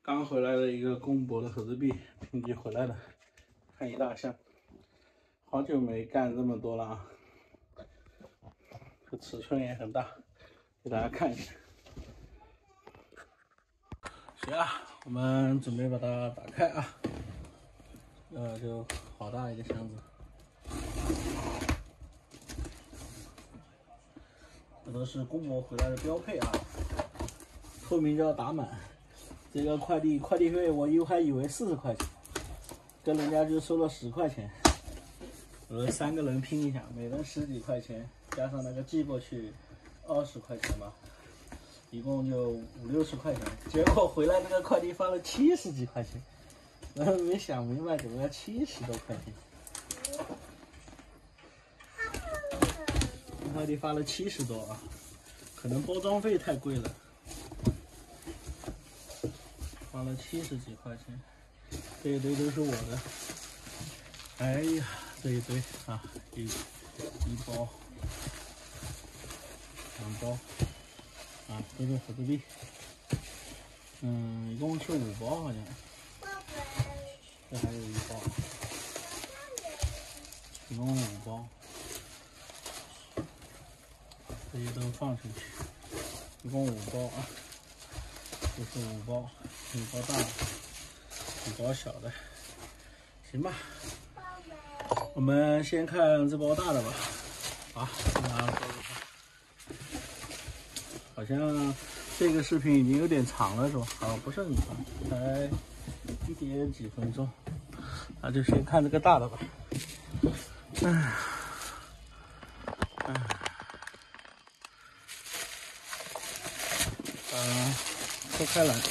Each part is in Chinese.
刚回来的一个公博的合资币，评级回来了，看一大箱，好久没干这么多了啊！这尺寸也很大，给大家看一下。行啊，我们准备把它打开啊。就好大一个箱子，这都是公博回来的标配啊，透明胶打满。这个快递费我还以为40块钱，跟人家就收了10块钱。我们3个人拼一下，每人10几块钱，加上那个寄过去20块钱吧，一共就50、60块钱。结果回来那个快递发了70几块钱，然后没想明白怎么要70多块钱。快递发了70多啊，可能包装费太贵了。花了70几块钱，这一堆都是我的。哎呀，这一堆啊，一包、2包，啊，都是合资币。一共是5包好像。这还有1包，一共5包，这些都放进去，一共5包啊，这是5包，1包大的，1包小的，行吧。我们先看这包大的吧。好，好像这个视频已经有点长了，是吧？好，不是很长，才1点几分钟。那就先看这个大的吧。脱开来。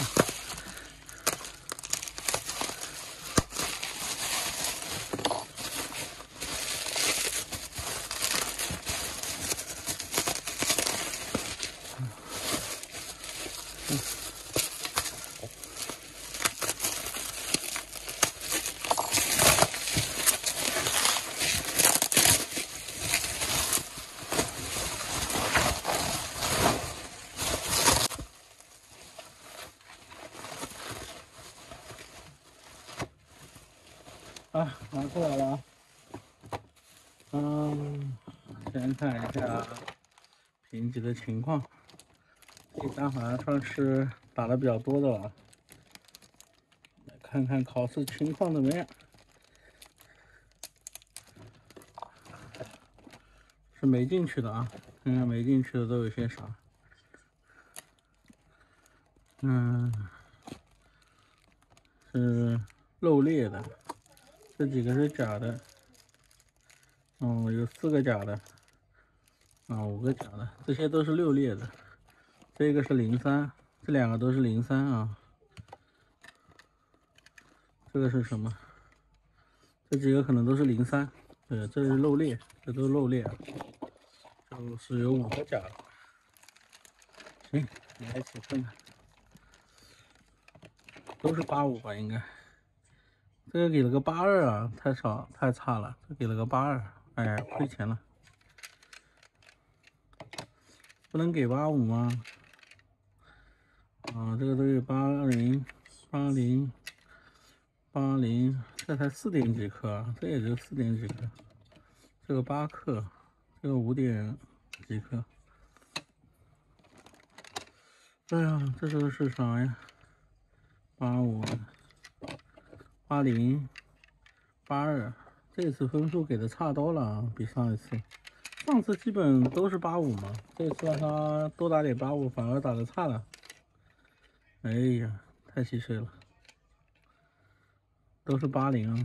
拿出来了啊。先看一下评级的情况。这单好像算是打的比较多的了。来看看考试情况怎么样。是没进去的啊，看看没进去的都有些啥。是漏裂的，这几个是假的。有4个假的，5个假的，这些都是6裂的。这个是03，这2个都是03啊。这个是什么？这几个可能都是03，对，这是漏裂，这都是漏裂，就是有5个假的。行，来一起看看，都是85吧，应该。这个给了个82啊，太少太差了，这给了个82，哎，亏钱了。不能给85吗？这个都有80、80，这才4点几克啊，这也就4点几克。这个8克，这个5点几克。哎呀，这时候是啥呀？85、80、82，这次分数给的差多了啊，比上一次。上次基本都是85嘛，这次让他多打点85，反而打的差了。哎呀，太稀碎了，都是80啊，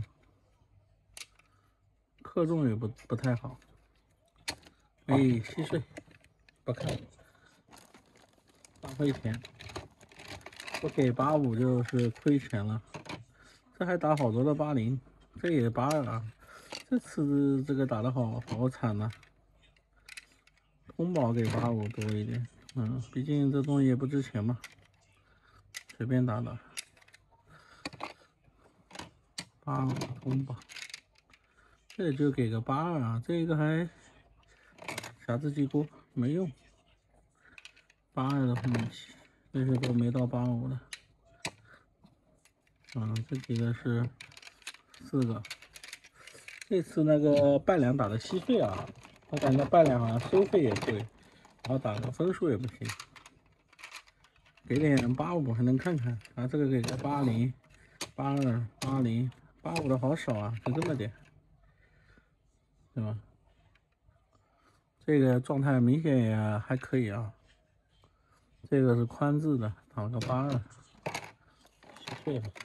克重也不太好。哎，稀碎，不看，浪费钱，不给85就是亏钱了。这还打好多的80，这也82啊，这次这个打的好惨呐。通宝给85多一点，毕竟这东西也不值钱嘛，随便打打。85通宝，这就给个82啊，这个还匣子记锅没用。82的后面起，这些都没到85的， 这几个是4个。这次那个半两打的稀碎啊，我感觉半两好像收费也贵，然后打的分数也不行，给点85还能看看。这个给个80、82、80、85的好少啊，就这么点，对吧？这个状态明显也还可以啊。这个是宽字的，打了个82，稀碎了。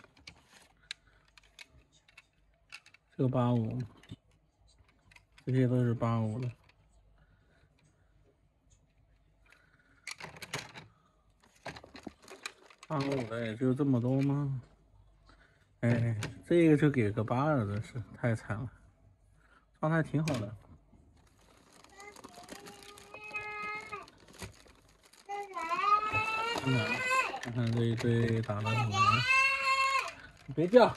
这个85，这些都是85的。85的也就这么多吗？哎，这个就给个82，真是太惨了。状态挺好的。看看这一堆打的什么？别叫。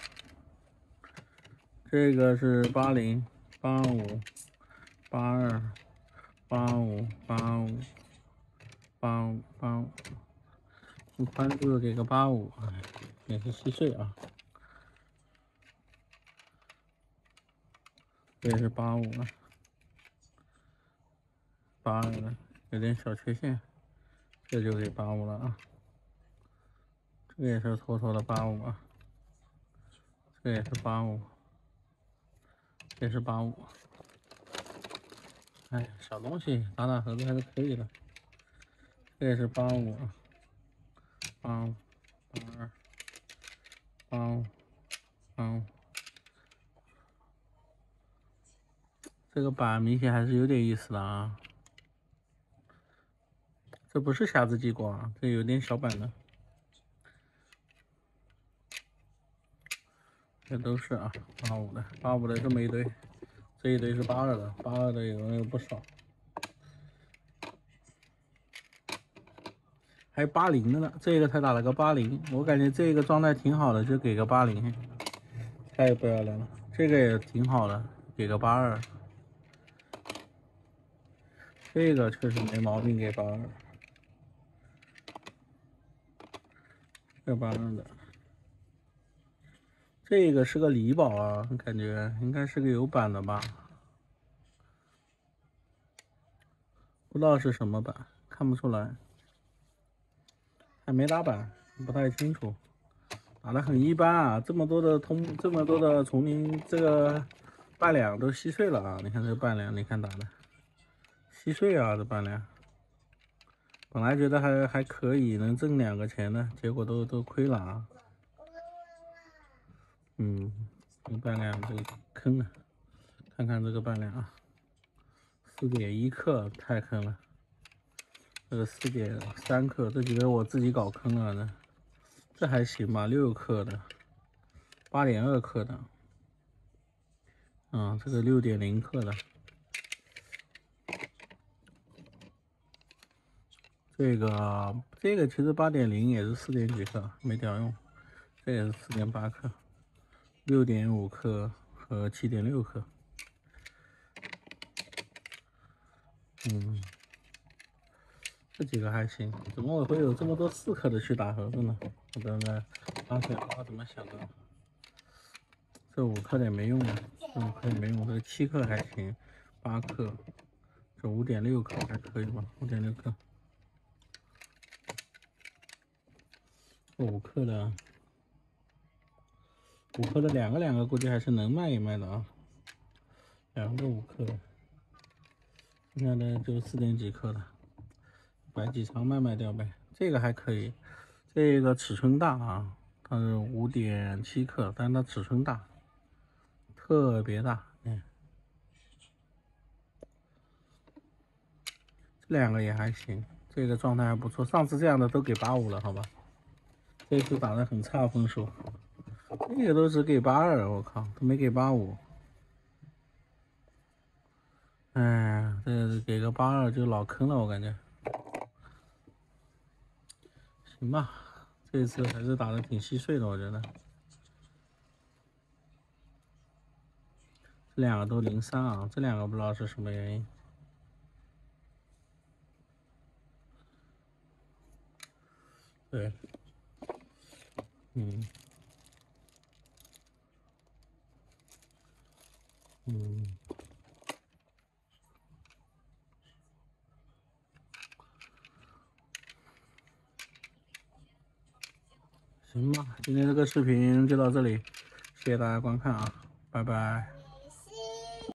这个是80、85、82、85、85、85、85。宽字给个85，也是稀碎啊。这也是85了，82了，有点小缺陷，这就给85了啊。这个也是妥妥的85啊，这也是85，也是85。哎，小东西打打盒子还是可以的。这也是85啊，85、82、85、85。这个板明显还是有点意思的啊。这不是匣子激光，这有点小板的。这都是啊，85的，85的这么一堆，这一堆是82的，82的有不少，还有80的呢。这个才打了个80，我感觉这个状态挺好的，就给个80，太不要脸了。这个也挺好的，给个82，这个确实没毛病，给82，这82的。这个是个李宝啊，感觉应该是个有板的吧，不知道是什么板，看不出来，还没打板，不太清楚，打得很一般啊。这么多的丛林，这个半两都稀碎了啊！你看这个半两，你看打的稀碎啊，这半两。本来觉得还可以，能挣2个钱的，结果都亏了啊。这半两都坑了，看看这个半两啊，4.1克，太坑了。这个4.3克，这几个我自己搞坑了呢。这还行吧，6克的，8.2克的，这个6.0克的，这个其实8.0也是4点几克，没屌用。这也是4.8克，6.5克和7.6克。这几个还行，怎么我会有这么多4克的去打盒子呢？我刚才发现我怎么想的？这5克的也没用啊，这5克也没用，这个7克还行，8克，这5.6克还可以吧？5.6克，5克的，5克的两个估计还是能卖一卖的啊，两个5克的，剩下的就4点几克的，摆几场卖掉呗。这个还可以，这个尺寸大啊，它是5.7克，但是它尺寸大，特别大。这2个也还行，这个状态还不错。上次这样的都给85了，好吧？这次打的很差分数，这个都只给82，我靠，都没给85。哎，这给个82就老坑了，我感觉。行吧，这次还是打的挺稀碎的，我觉得。这2个都03啊，这2个不知道是什么原因。对， 行吧，今天这个视频就到这里，谢谢大家观看啊，拜拜。